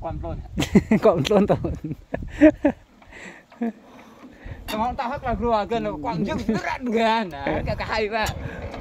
Quam luôn. Còn luôn tao. Nó tao hắc là rùa gần là quăng dưng tức ăn gần. Cái hay quá.